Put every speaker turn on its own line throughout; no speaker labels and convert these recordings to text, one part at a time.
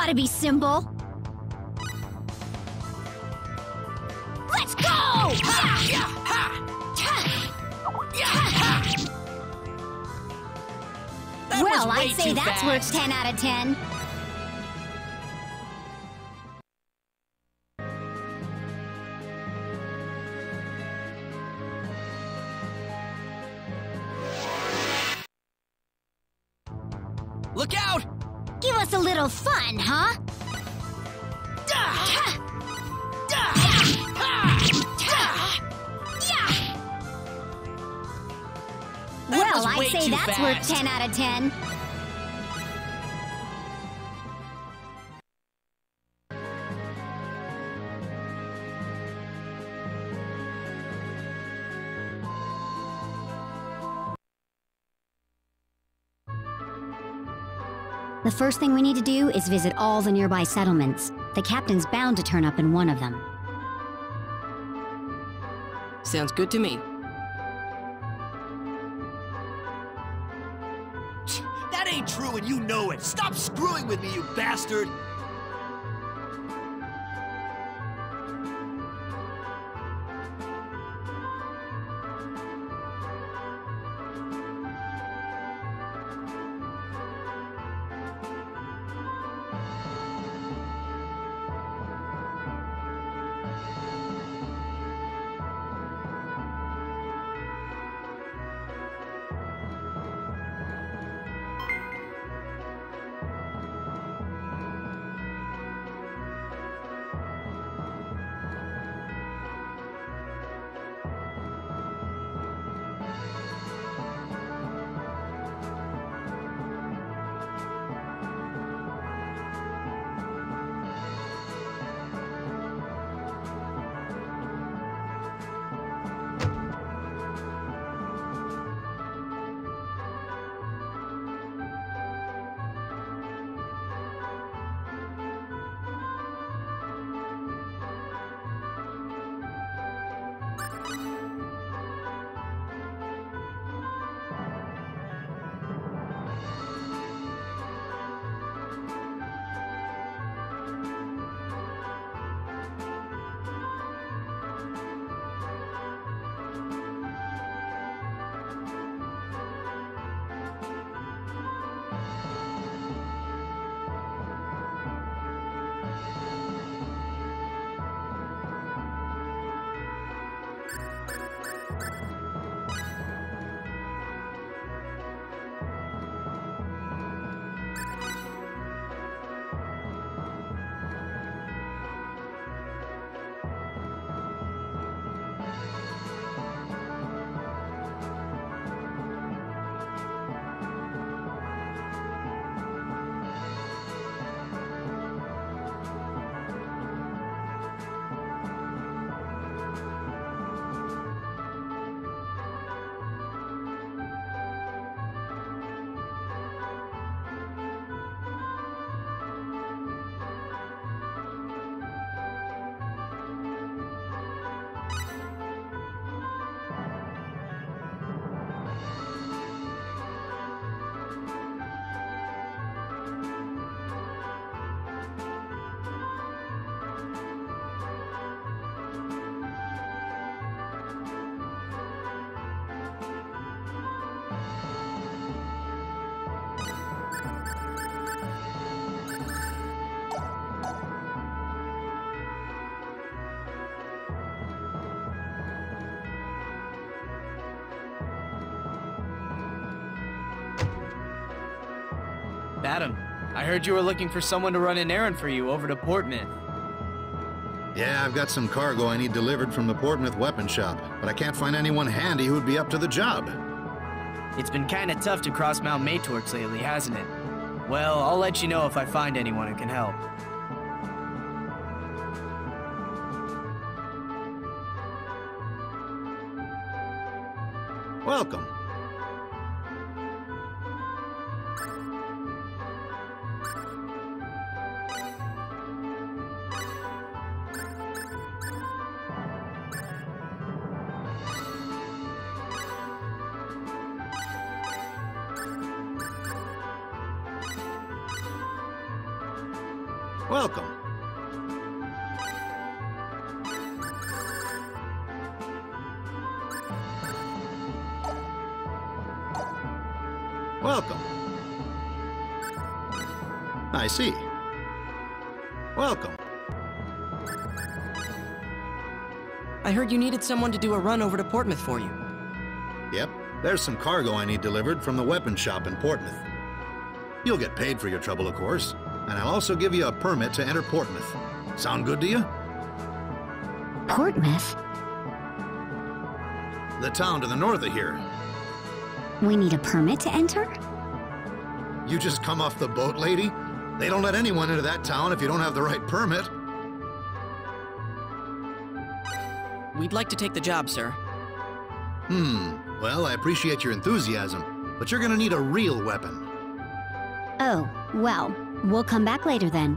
gotta be simple. Let's go!
Ha! Yeah! Ha! Yeah! Ha! That
Well,
was way
I'd say
too
that's
fast.
worth 10 out of 10.
Look out!
Give us a little fun, huh? Well, I'd say that's worth 10 out of 10. The first thing we need to do is visit all the nearby settlements. The captain's bound to turn up in one of them.
Sounds good to me.
That ain't true and you know it. Stop screwing with me, you bastard!
Adam, I heard you were looking for someone to run an errand for you over to Portmouth.
Yeah, I've got some cargo I need delivered from the Portmouth weapon shop, but I can't find anyone handy who'd be up to the job.
It's been kinda tough to cross Mount Maytorx lately, hasn't it? Well, I'll let you know if I find anyone who can help.
Welcome. Welcome. Welcome. I see. Welcome.
I heard you needed someone to do a run over to Portsmouth for you.
Yep, there's some cargo I need delivered from the weapon shop in Portsmouth. You'll get paid for your trouble, of course, and I'll also give you a permit to enter Portsmouth. Sound good to you?
Portsmouth?
The town to the north of here.
We need a permit to enter?
You just come off the boat, lady? They don't let anyone into that town if you don't have the right permit.
We'd like to take the job, sir.
Well, I appreciate your enthusiasm, but you're gonna need a real weapon.
Oh, well, we'll come back later then.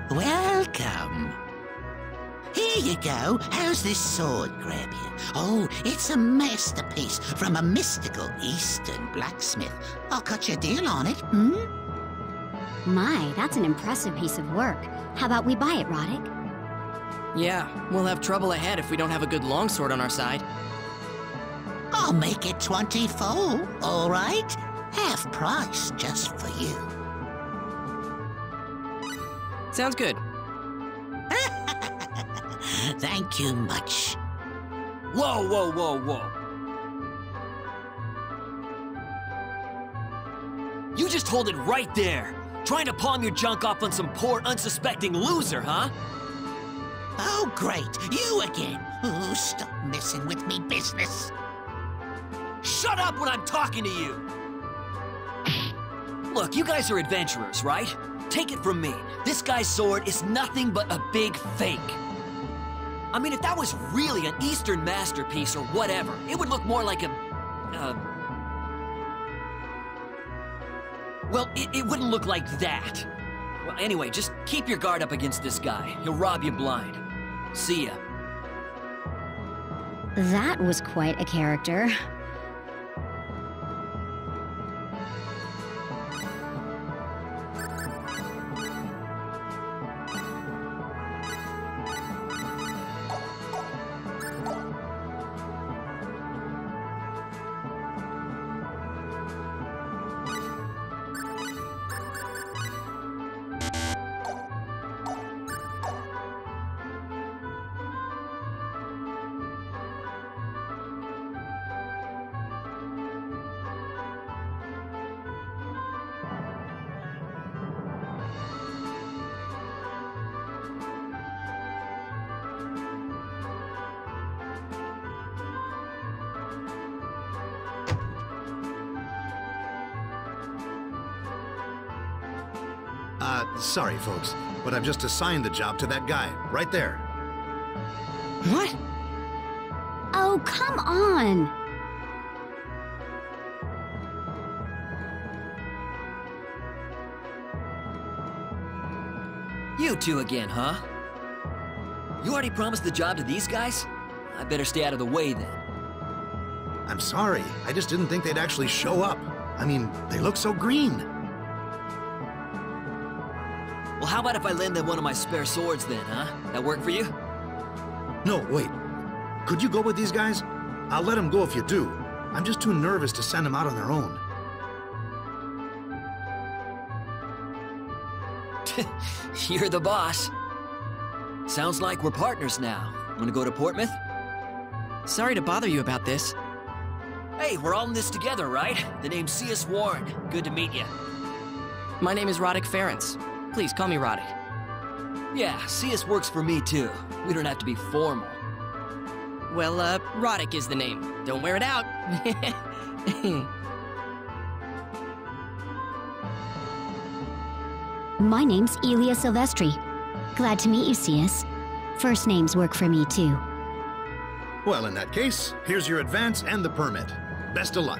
Welcome. Here you go. How's this sword grab you? Oh, it's a masterpiece from a mystical Eastern blacksmith. I'll cut you a deal on it, hmm?
My, that's an impressive piece of work. How about we buy it, Roddick?
Yeah, we'll have trouble ahead if we don't have a good longsword on our side.
I'll make it 20-fold, all right? Half price just for you.
Sounds good.
Thank you much.
Whoa, whoa, whoa, whoa. You just hold it right there. Trying to palm your junk off on some poor, unsuspecting loser, huh?
Oh, great. You again. Oh, stop messing with me business.
Shut up when I'm talking to you! Look, you guys are adventurers, right? Take it from me. This guy's sword is nothing but a big fake. I mean, if that was really an Eastern masterpiece or whatever, it would look more like a... Well, it wouldn't look like that. Well, anyway, just keep your guard up against this guy. He'll rob you blind. See ya.
That was quite a character.
Sorry, folks, but I've just assigned the job to that guy, right there.
What?
Oh, come on!
You two again, huh? You already promised the job to these guys? I better stay out of the way then.
I'm sorry, I just didn't think they'd actually show up. I mean, they look so green.
Well, how about if I lend them one of my spare swords then, huh? That work for you?
No, wait. Could you go with these guys? I'll let them go if you do. I'm just too nervous to send them out on their own.
You're the boss. Sounds like we're partners now. Wanna go to Portmouth?
Sorry to bother you about this.
Hey, we're all in this together, right? The name's C.S. Warren. Good to meet you.
My name is Roddick Ference. Please call me Roddick.
Yeah, C.S. works for me too. We don't have to be formal.
Well, Roddick is the name. Don't wear it out.
My name's Elia Silvestri. Glad to meet you, CS. First names work for me, too.
Well, in that case, here's your advance and the permit. Best of luck.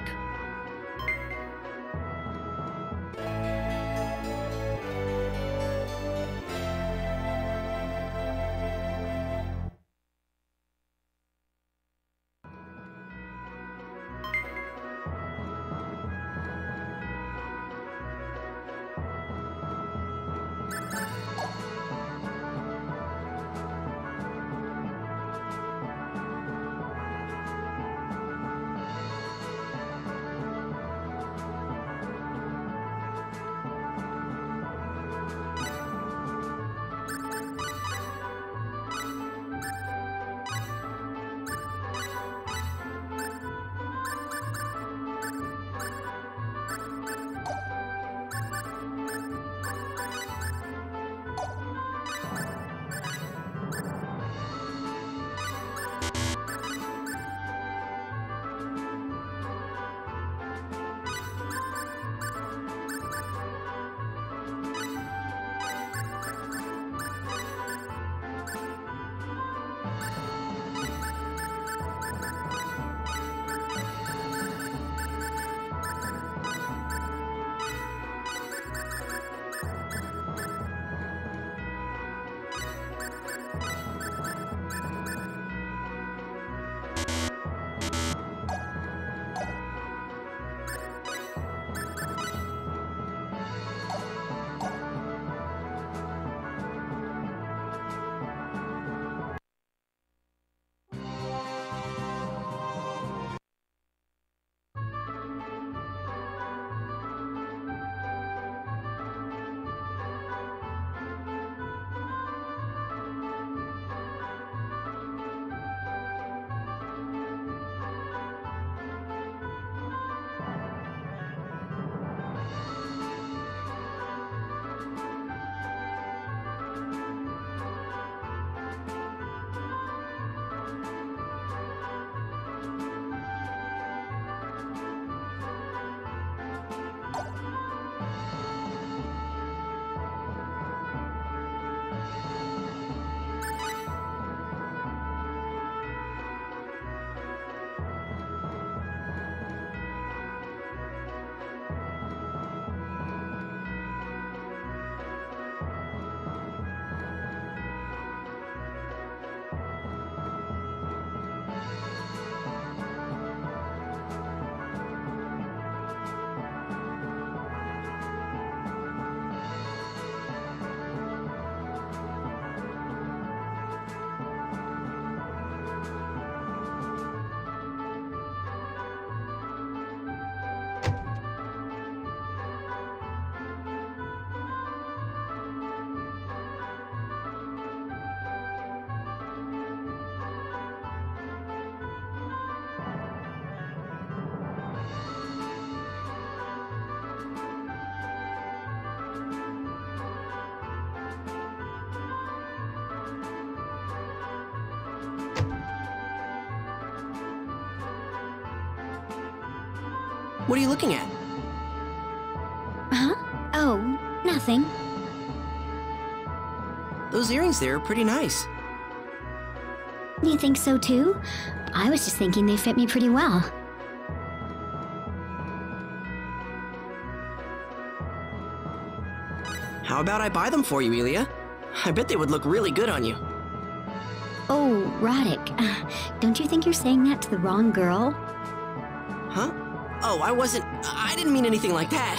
What are you looking at?
Huh? Oh, nothing.
Those earrings there are pretty nice.
You think so too? I was just thinking they fit me pretty well.
How about I buy them for you, Ilya? I bet they would look really good on you.
Oh, Roddick, don't you think you're saying that to the wrong girl?
Huh? Oh, I didn't mean anything like that.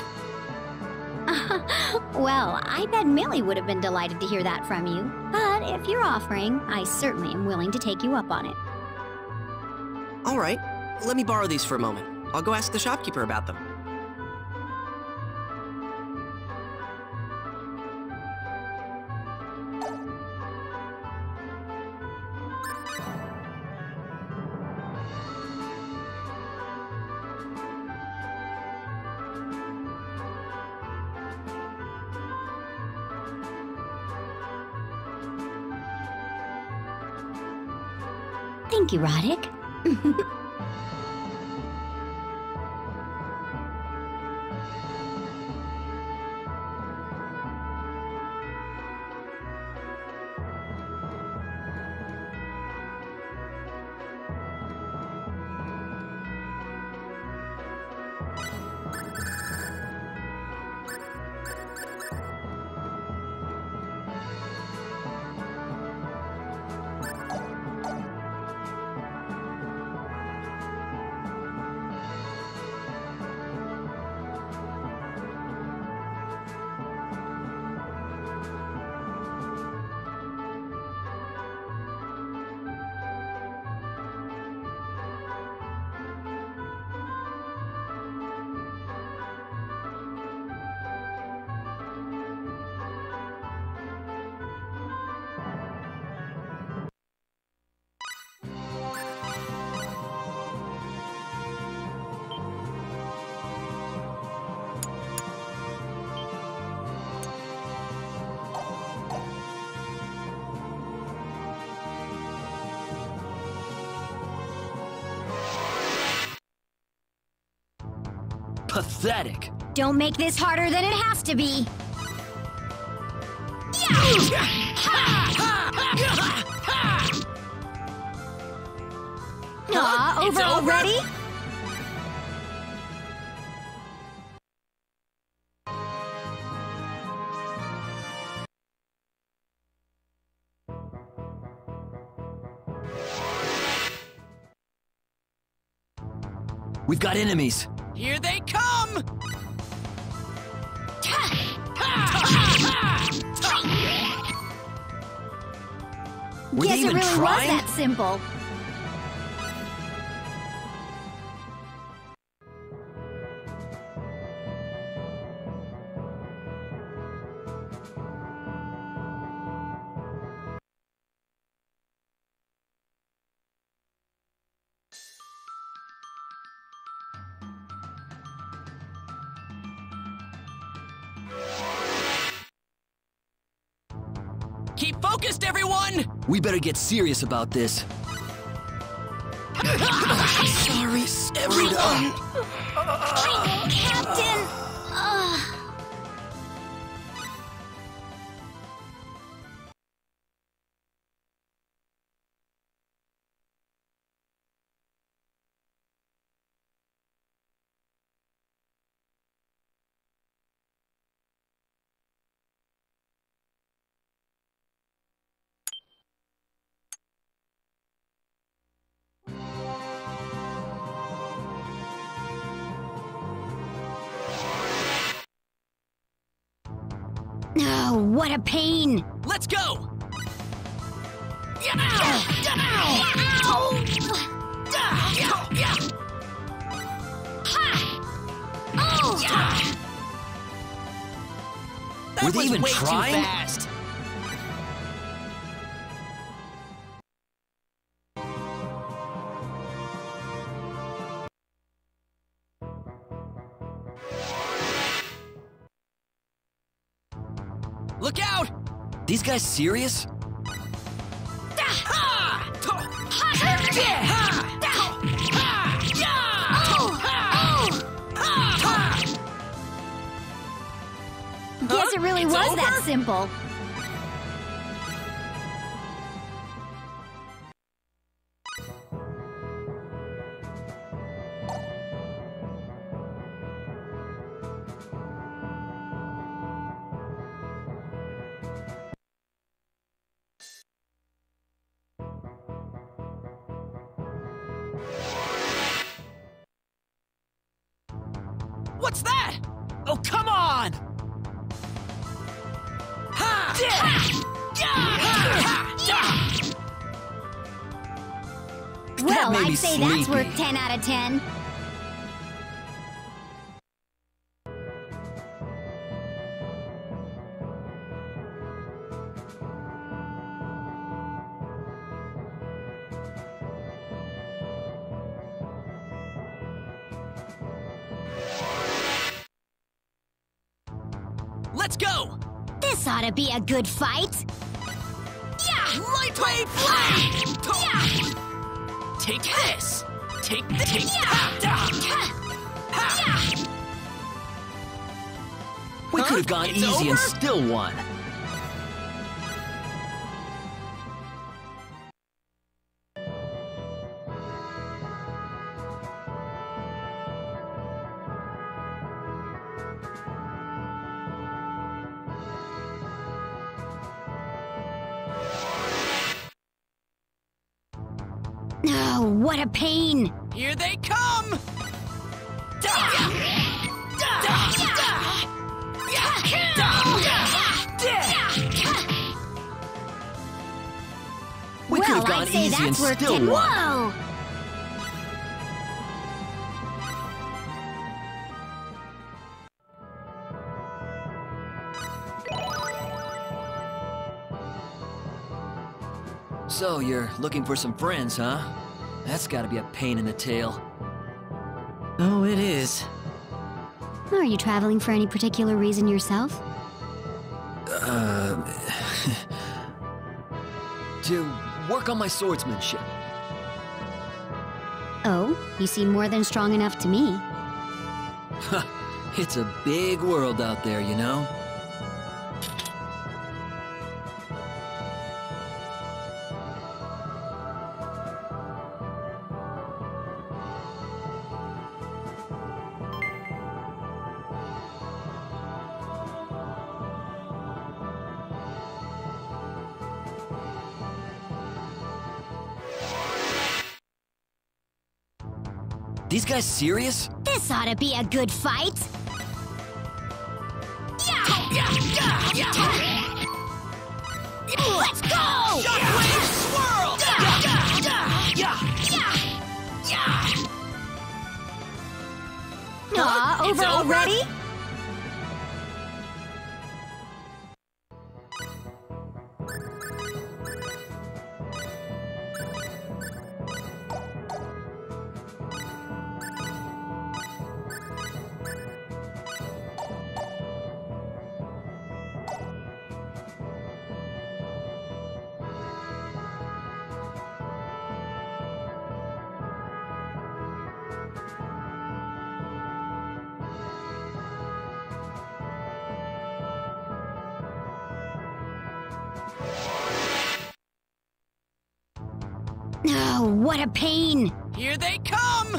Well, I bet Millie would have been delighted to hear that from you. But if you're offering, I certainly am willing to take you up on it.
All right, let me borrow these for a moment. I'll go ask the shopkeeper about them.
Thank you, Roddick.
Pathetic.
Don't make this harder than it has to be. Aw, over already?
We've got enemies.
Here they come!
Were
Guess
they
it
even
really
trying?
was that simple.
Keep focused, everyone!
We better get serious about this.
Sorry, everyone.
Captain! Oh, what a pain!
Let's go!
Were they even
way
trying?
Too fast. Look out!
These guys serious?
it really was that simple.
What's that? Oh, come on! Ha!
Well,
made me
I'd say that's
sleepy.
worth 10 out of 10.
Let's go!
This ought to be a good fight.
Yeah! Lightweight blade! Yeah! Take this! Take this! Take We could have gone easy and still won.
Oh, what a pain!
Here they come! We could have
Well,
gone
I'd say
easy and
that's worth
still
10.
won.
Whoa!
So, you're looking for some friends, huh? That's gotta be a pain in the tail.
Oh, it is.
Are you traveling for any particular reason yourself?
To work on my swordsmanship.
Oh, you seem more than strong enough to me.
It's a big world out there, you know? These guys serious?
This ought to be a good fight. Let's go!
Shockwave swirl!
Aw, over already? Oh, what a pain!
Here they come!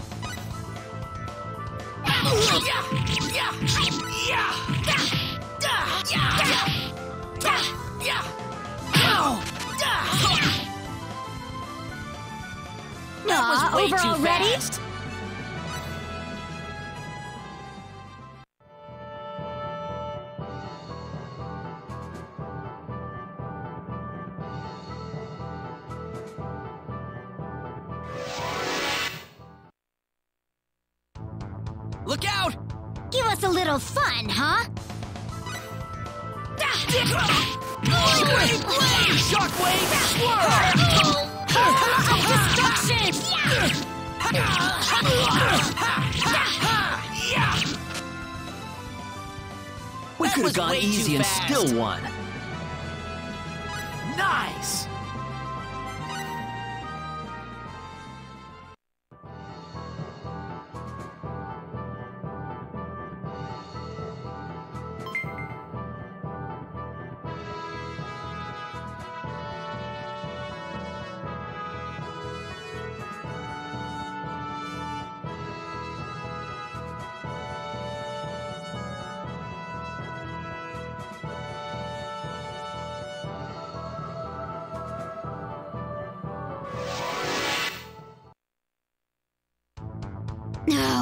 Aw,
way
over
too
already?
fast. Look out!
Give us a little fun, huh?
Shockwave swirl!
Destruction!
We could have gone
way too
easy and
fast.
still won. Nice!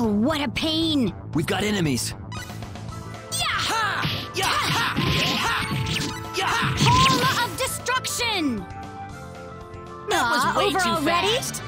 Oh, what a pain!
We've got enemies.
Yaha!
Yaha! Yaha!
Hall of destruction!
That was way
over
too
already?
fast.